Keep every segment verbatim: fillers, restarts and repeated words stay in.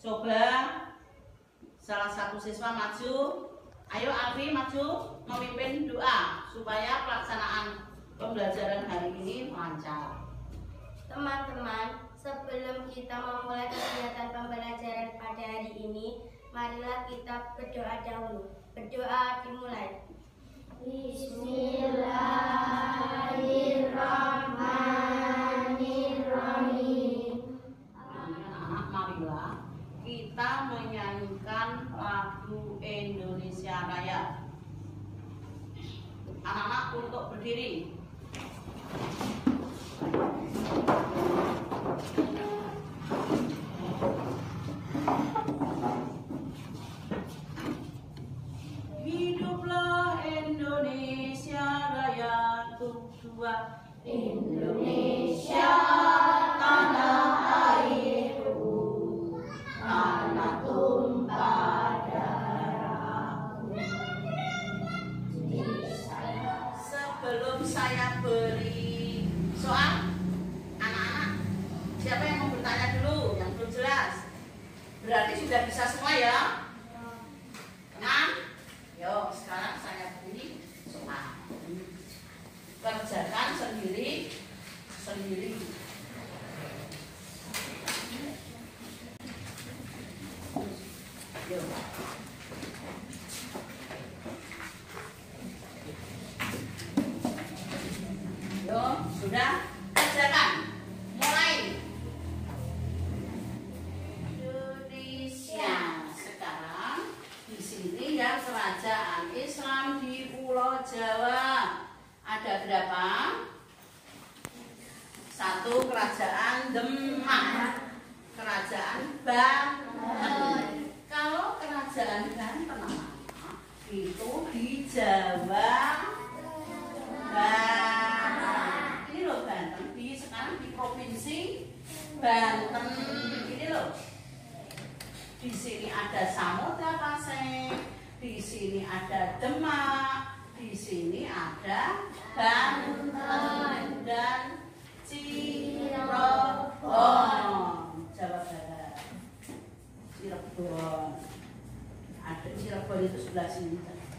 Coba salah satu siswa maju. Ayo Alfi maju memimpin doa supaya pelaksanaan pembelajaran hari ini lancar. Teman-teman, sebelum kita memulai kegiatan pembelajaran pada hari ini, marilah kita berdoa dahulu. Berdoa dimulai. Bismillahirrahmanirrahim. Anak-anak, marilah kita menyanyikan lagu Indonesia Raya. Anak-anak untuk berdiri. Hiduplah Indonesia Raya untuk dua. Indonesia tanah airku, tanah tumpah darahku. Sebelum saya beri soal, anak-anak, siapa yang mau bertanya dulu yang belum jelas? Berarti sudah bisa semua ya? Tenang. Yuk, sekarang saya beri soal. Kerjakan sendiri sendiri. Yuk. Yuk, sudah kerjakan. Mulai. Indonesia. Sekarang di sini ya kerajaan Islam di Pulau Jawa. Ada berapa? Satu kerajaan Demak, kerajaan Banten. Kalau kerajaan Banten itu di Jawa Barat. Ini loh Banten, di sekarang di provinsi Banten. Ini loh. Di sini ada Samudra Pasir, di sini ada Demak, di sini ada Banten dan Cirebon, Jawa Barat. Cirebon, ada Cirebon itu sebelah sini.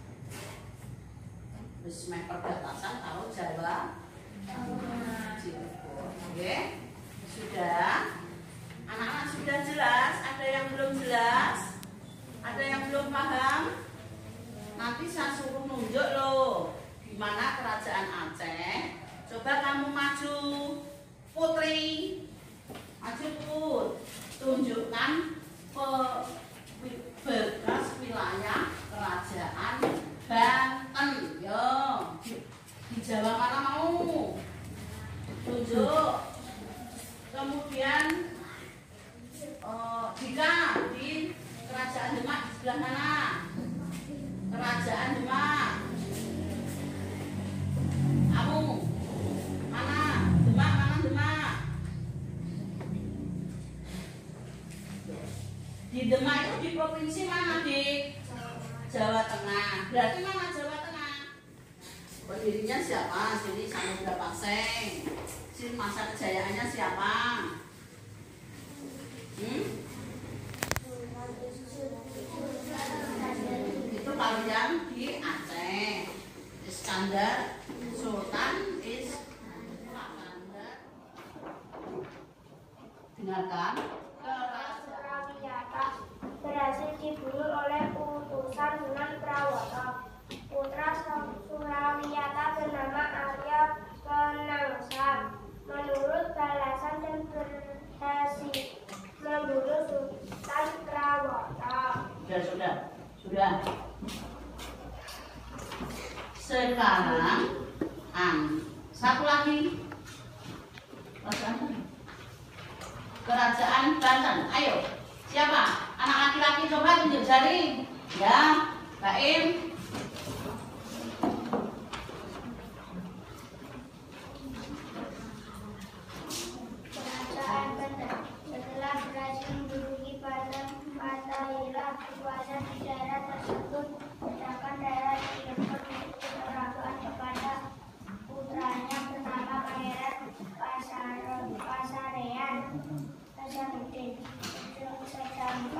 Terus main perbatasan tahu Jawa, Cirebon. Oke, sudah. Anak-anak sudah jelas. Ada yang belum jelas? Ada yang belum paham? Nanti saya suruh nunjuk loh di mana kerajaan Aceh. Coba kamu maju, Putri, maju Put, tunjukkan bekas wilayah kerajaan Banten. Yo, di Jawa mana mau? Tunjuk. Kemudian uh, Dika di kerajaan Demak di sebelah mana? Kerajaan Demak. Kamu mana? Demak mana Demak? Di Demak itu di provinsi mana, Dik? Jawa Tengah. Berarti mana Jawa Tengah? Pendirinya siapa? Sini Samudra Pasir. Sini masa kejayaannya siapa? Hmm? Itu kalian di Aceh. Iskandar Sultan Iskandar. Dengarkan. Surawiyatta berhasil dibunuh oleh utusan Sunan Prawata. Putra Surawiyatta bernama Arya Kenangsa. Menurut balasan dan berhasil membunuh Sultan Prawata. Sudah, sudah, sudah. Sekarang, an, satu lagi. Kerajaan Banten. Ayo, siapa? Anak laki-laki coba tunjuk jari. Ya, Baim. Kerajaan Banten setelah berhasil menduduki Banten, Fatahillah kekuasaan di daerah tersebut, sedangkan daerah Cirebon keberagaman kepada putranya bernama Pangeran Pasarean Hasanuddin. Sedangkan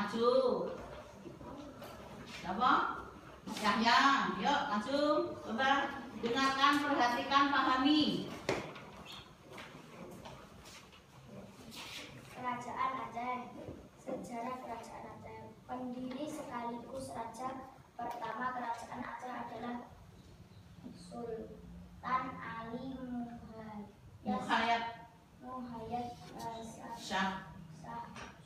maju. Siapa? Yahya, yuk maju. Coba dengarkan, perhatikan, pahami. Kerajaan Aceh. Sejarah Kerajaan Aceh. Pendiri sekaligus raja pertama Kerajaan Aceh adalah Sultan Ali Muhayyad Muhayyad Shah. Shah.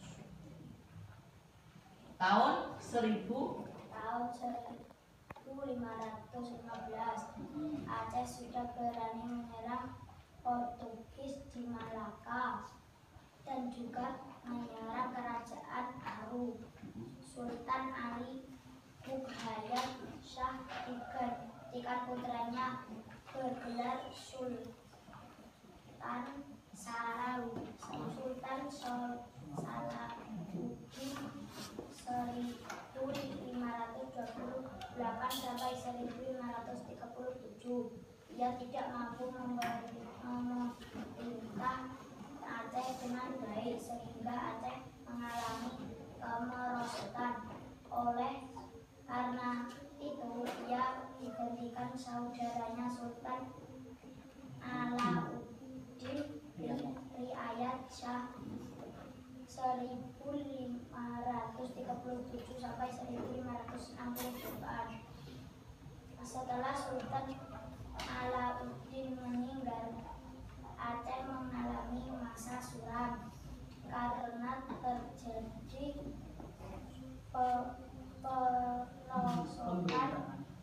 Tahun seribu Tahun seribu lima ratus lima belas Aceh sudah berani menyerang Portugis di Malaka dan juga menyerang Kerajaan Aru. Sultan Ali Muhayyad Shah tiga putranya bergelar Sultan Salau Sultan Salahuddin seribu lima ratus dua puluh delapan sampai seribu lima ratus tiga puluh tujuh. Ia tidak mampu memerintah Aceh dengan baik sehingga Aceh mengalami kemerosotan. Oleh karena itu ia digantikan saudaranya Sultan Alauddin Riayat Shah seribu lima ratus tiga puluh tujuh sampai seribu lima ratus enam puluh delapan. Setelah Sultan Alauddin meninggal, Aceh mengalami masa suram karena terjadi perosotan.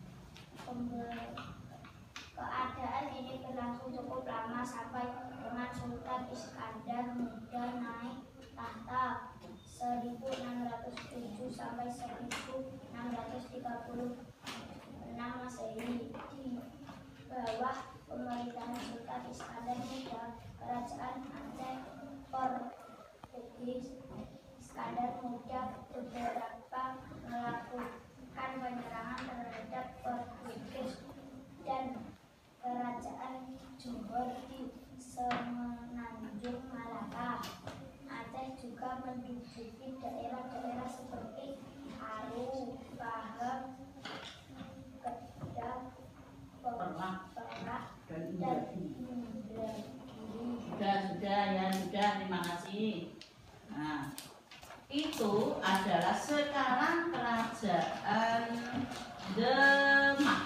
Keadaan ini berlangsung cukup lama sampai dengan Sultan Iskandar Muda naik tahta seribu enam ratus tujuh sampai seribu enam ratus tiga puluh enam Masehi. Di bawah pemerintahan Sultan Iskandar Muda, Kerajaan Aceh Portugis Iskandar Muda beberapa melakukan penyerangan terhadap Portugis dan Kerajaan Johor di Semenanjung Malaka. Aceh juga menduduki daerah-daerah seperti Aru, Pahang, Kedah, Perak, dan Indragiri. Sudah, sudah, ya sudah, terima kasih. Nah, itu adalah sekarang Kerajaan Demak.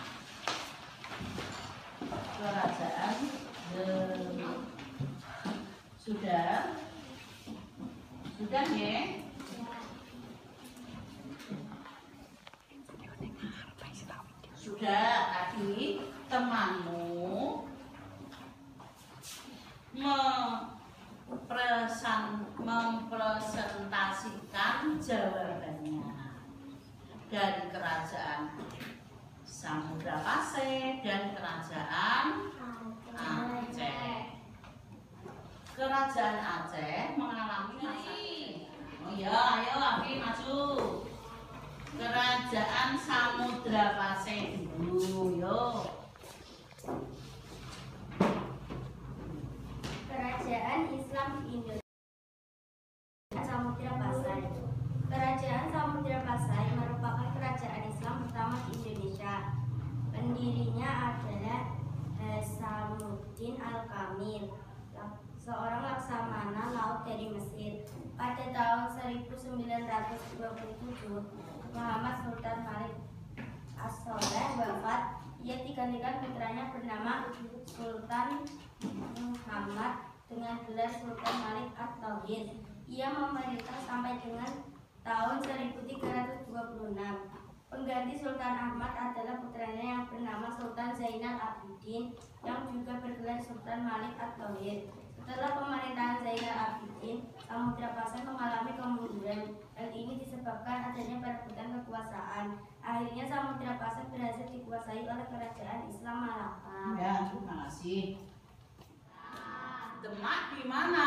Kerajaan Demak. Sudah? Sudah ya? Sudah, tadi temanmu mempresan, mempresentasikan jawabannya dari Kerajaan Samudra Pasai dan Kerajaan Aceh. Kerajaan Aceh mengalami masa. Oh iya, ayo Afi maju. Kerajaan Samudra Pasai dulu, yuk. Kerajaan Islam di Indonesia. Samudra Pasai. Kerajaan Samudra Pasai merupakan kerajaan Islam pertama di Indonesia. Pendirinya adalah Hasanuddin Al-Kamil, seorang laksamana laut dari Mesir. Pada tahun seribu sembilan ratus dua puluh tujuh, Muhammad Sultan Malik As-Soleh wafat. Ia digantikan putranya bernama Sultan Muhammad dengan gelar Sultan Malik At-Tauhid. Ia memerintah sampai dengan tahun seribu tiga ratus dua puluh enam. Pengganti Sultan Ahmad adalah putranya yang bernama Sultan Zainal Abidin yang juga bergelar Sultan Malik At-Tauhid. Setelah pemerintahan Zainal Abidin, Samudra Pasai mengalami kemunduran. Hal ini disebabkan adanya perebutan kekuasaan. Akhirnya Samudra Pasai berhasil dikuasai oleh Kerajaan Islam Malaka. Ya, terima kasih. Demak di mana?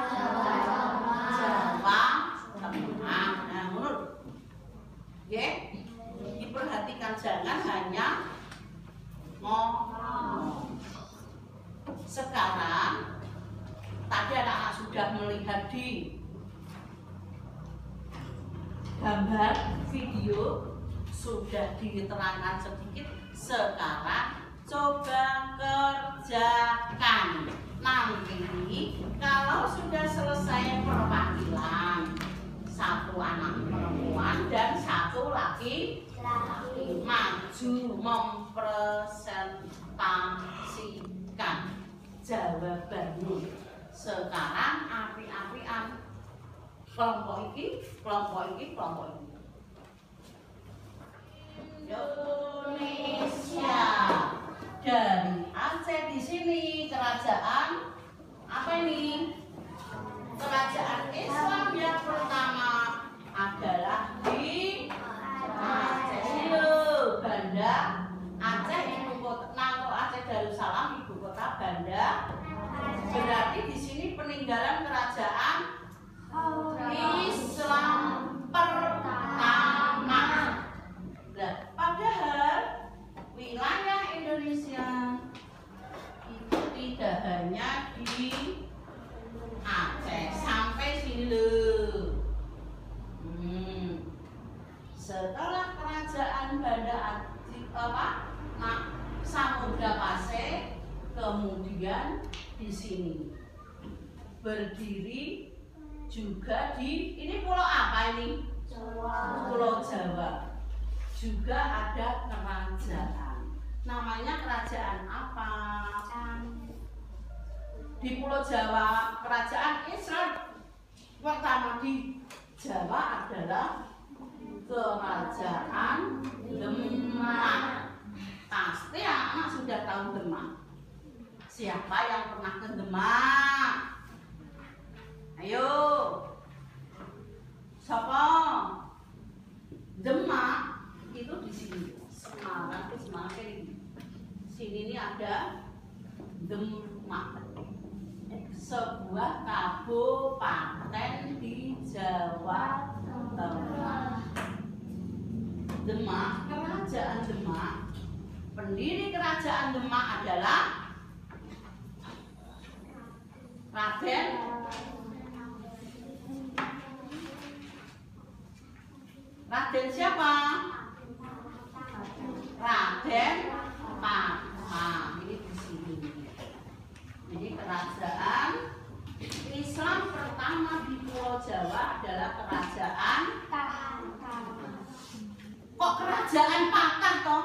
Jawa Tengah. Nah, menurut, ya, diperhatikan jangan hanya ngomong. Sekarang tadi anak-anak sudah melihat di gambar, video sudah diterangkan sedikit. Sekarang coba kerjakan. Nanti kalau sudah selesai perwakilan, satu anak perempuan dan satu laki laki maju mempresentasikan jawabannya. Sekarang api-apian, kelompok ini, kelompok ini, kelompok ini. Indonesia dari Aceh di sini kerajaan apa ini? Kerajaan Islam yang pertama adalah di Aceh. Loh, Banda Aceh ibu kota, Nangko Aceh Darussalam ibu kota Banda. Berarti di sini peninggalan kerajaan Islam pertama. Nah, padahal wilayah Indonesia itu tidak hanya di Aceh sampai sini loh. Hmm. Setelah kerajaan Banda Aceh apa? Nah, Samudra Pasai, kemudian di sini berdiri juga di ini pulau apa ini? Jawa. Pulau Jawa. Juga ada kerajaan. Namanya kerajaan apa? Di Pulau Jawa, kerajaan Islam pertama di Jawa adalah Kerajaan Demak. Pasti anak sudah tahu Demak. Siapa yang pernah ke Demak? Ayo, siapa? Demak itu di sini. Semarang itu Semarang ini. Sini ini ada Demak, sebuah kabupaten di Jawa Tengah. Demak, kerajaan Demak. Pendiri kerajaan Demak adalah Raden Raden siapa? Raden Patah. Ini di sini. Jadi kerajaan Islam pertama di Pulau Jawa adalah kerajaan kok kerajaan Patah toh?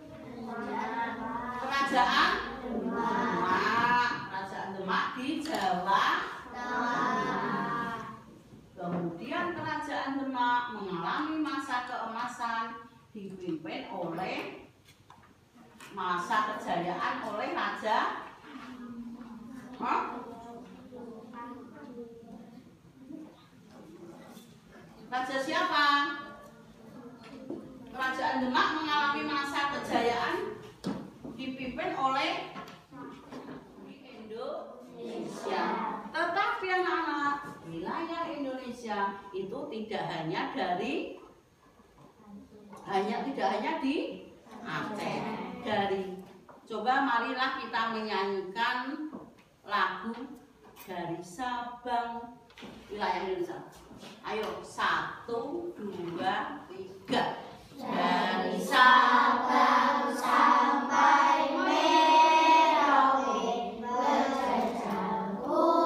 Kerajaan Demak. Kerajaan Demak di Jawa Tengah. Kemudian kerajaan Demak mengalami masa keemasan dipimpin oleh masa kejayaan oleh Raja Hah? Raja siapa? Kerajaan Demak mengalami masa kejayaan dipimpin oleh Indonesia. Tetapi anak-anak, wilayah Indonesia itu tidak hanya dari hanya tidak hanya di Aceh. Dari coba marilah kita menyanyikan lagu dari Sabang wilayah Indonesia. Ayo, satu, dua, tiga. Dari Sabang sampai Merauke berjajah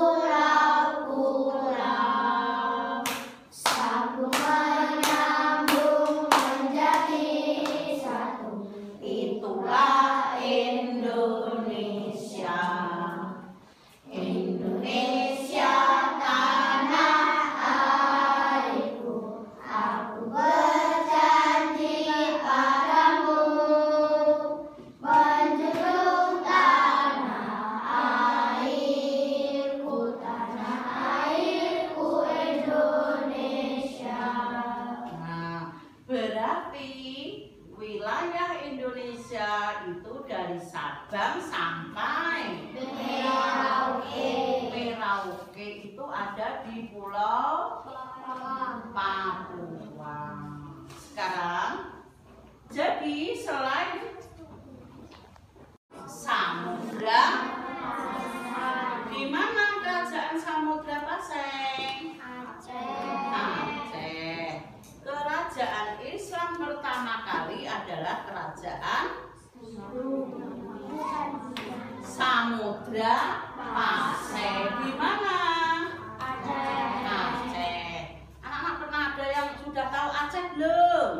pulau-pulau, sambung menyambung menjadi satu. Itulah Indonesia. Indonesia tanah airku, aku berjanji padamu, menjunjung tanah airku, tanah airku Indonesia. Nah, berarti wilayah Indonesia itu dari Sabang sampai Merauke. Merauke itu ada di Pulau Papua. Sekarang, jadi selain samudra, di mana kerajaan Samudra Pasai? Aceh. Aceh. Kerajaan Samudra Pasai. Di mana? Aceh. Aceh. Anak-anak pernah ada yang sudah tahu Aceh belum?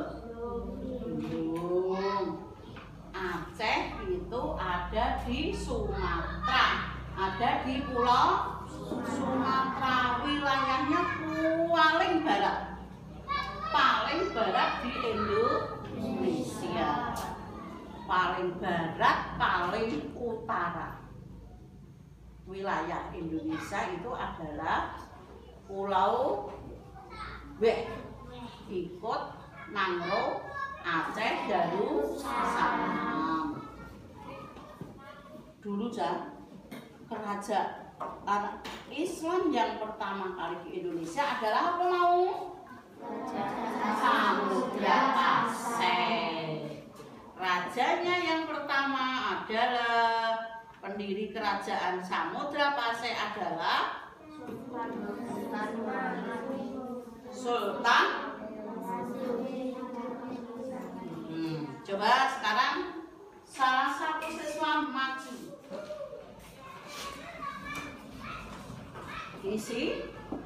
Belum. Aceh itu ada di Sumatera. Ada di Pulau Sumatera. Wilayahnya paling barat. Paling barat di Indonesia. Paling barat, paling utara. Wilayah Indonesia itu adalah Pulau W, ikut Nangro, Aceh, Darussalam. Dulu ja, kerajaan Islam yang pertama kali di Indonesia adalah apa mau? Samudra Pasai. Rajanya yang pertama adalah pendiri kerajaan Samudra Pasai adalah Sultan. Hmm, coba sekarang salah satu siswa maju. Isi.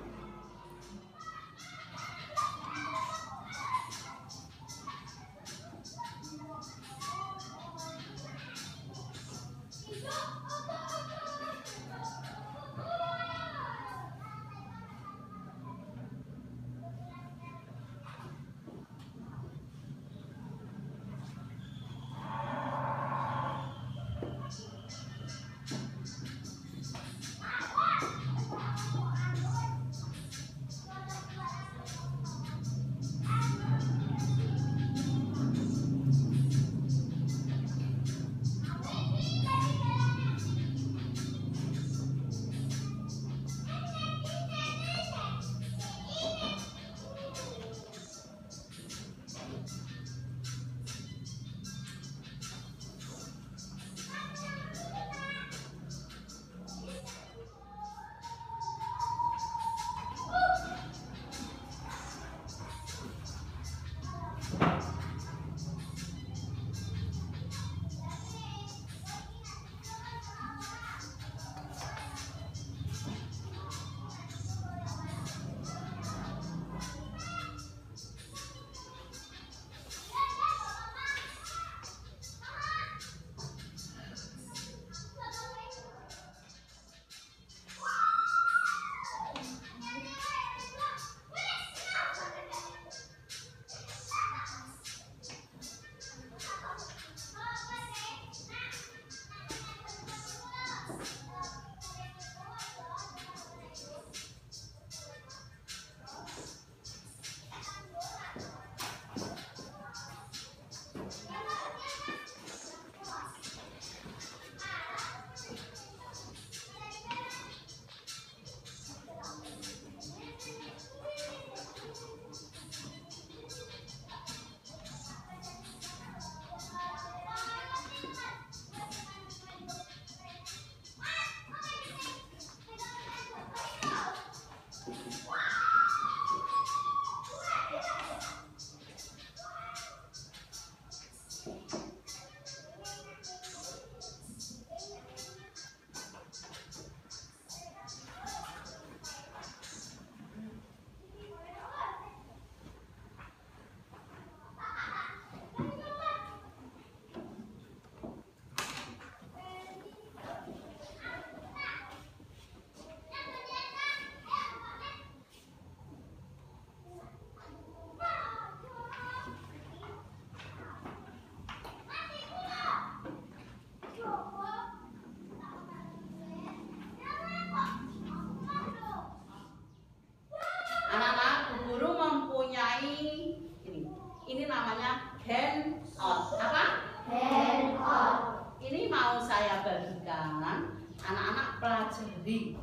pelajari,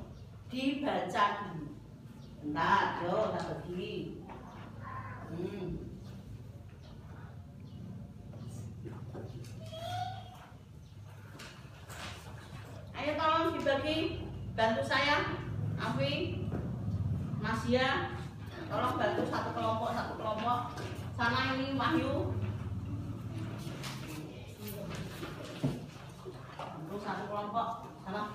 dibaca dulu. Bentar, yo, tak bagi. Hmm. Ayo tolong dibagi, bantu saya, Afi, Masya, tolong bantu satu kelompok satu kelompok. Sana ini Wahyu, bantu satu kelompok sana.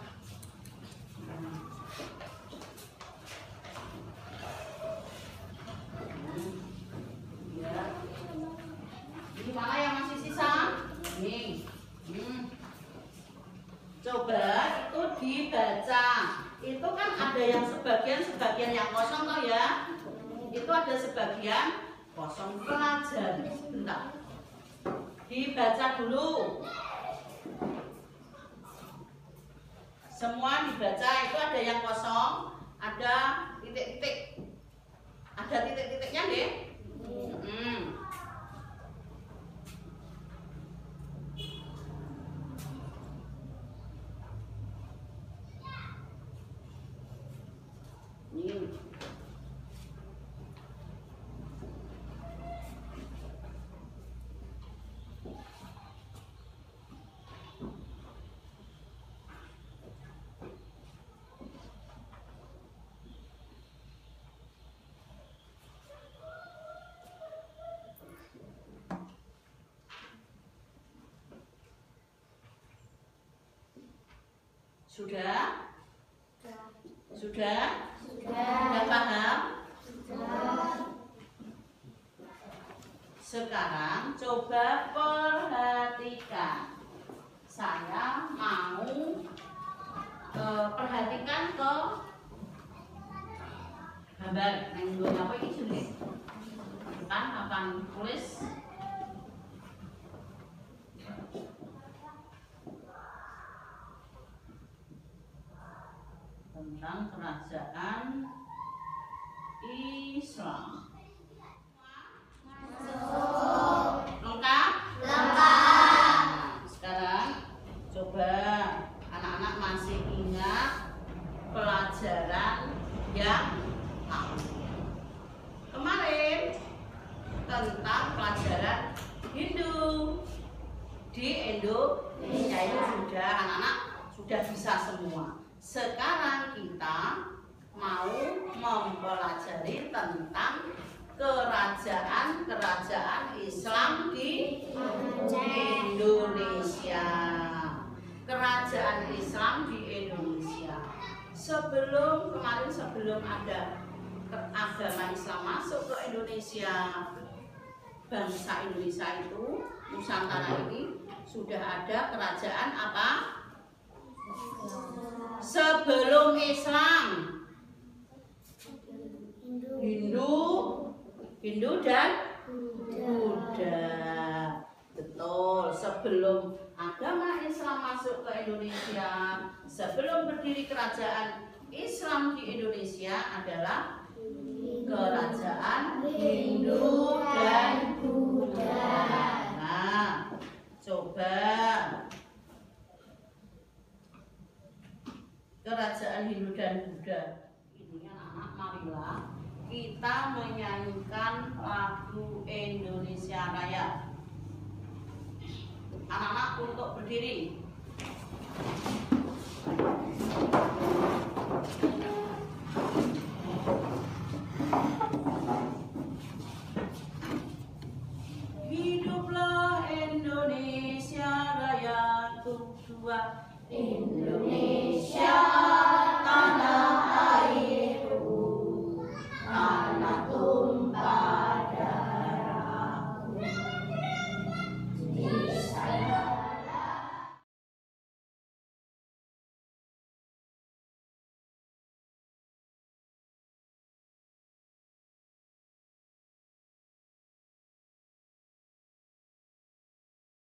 Ya. Ini mana yang masih sisa? Nih. Hmm. Coba itu dibaca. Itu kan ada yang sebagian sebagian yang kosong toh ya. Itu ada sebagian kosong. Pelajari sebentar. Dibaca dulu. Semua dibaca, itu ada yang kosong, ada titik-titik. Ada titik-titiknya nggih? Hmm. Ini. Sudah? Sudah? Sudah. Sudah paham? Sudah. Sekarang coba perhatikan. Saya mau uh, perhatikan ke gambar yang dua apa ini sudah kan akan tulis tentang kerajaan Islam. Lengkap? Lengkap. Nah, sekarang coba anak-anak masih ingat pelajaran yang kemarin tentang pelajaran Hindu di Indonesia. Itu sudah anak-anak sudah bisa semua. Sekarang kita mau mempelajari tentang kerajaan-kerajaan Islam di Indonesia. Kerajaan Islam di Indonesia. Sebelum kemarin sebelum ada agama Islam masuk ke Indonesia, bangsa Indonesia itu Nusantara ini sudah ada kerajaan apa? Sebelum Islam, Hindu, Hindu dan Buddha. Betul. Sebelum agama Islam masuk ke Indonesia, sebelum berdiri kerajaan Islam di Indonesia adalah kerajaan Hindu dan Buddha. Nah, coba kerajaan Hindu dan Buddha ini anak-anak, marilah kita menyanyikan lagu Indonesia Raya. Anak-anak untuk berdiri. Hiduplah Indonesia Raya untuk dua. Indonesia tanah